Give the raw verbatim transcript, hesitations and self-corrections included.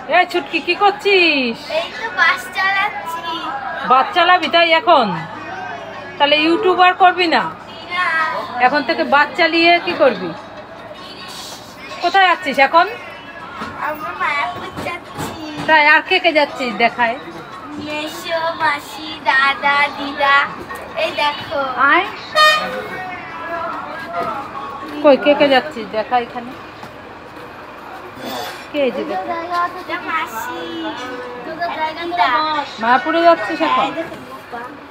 এই ছুটকি কি করছিস? এই তো বাস চালাচ্ছি। বাস চালাবি তাই এখন? তাহলে ইউটিউবার করবি না? এখন থেকে বাস চালিয়ে কি করবি? কোথায় যাচ্ছিস এখন? আমরা মায়াপুর যাচ্ছি। তাই আর কে কে যাচ্ছিস দেখায়? মেসো, মাসি, দাদা, দিদা। এই দেখো। আয় কই কে কে যাচ্ছিস দেখা এখানে। কে যে দেখা? মাসি। মায়াপুরে যাচ্ছিস এখন?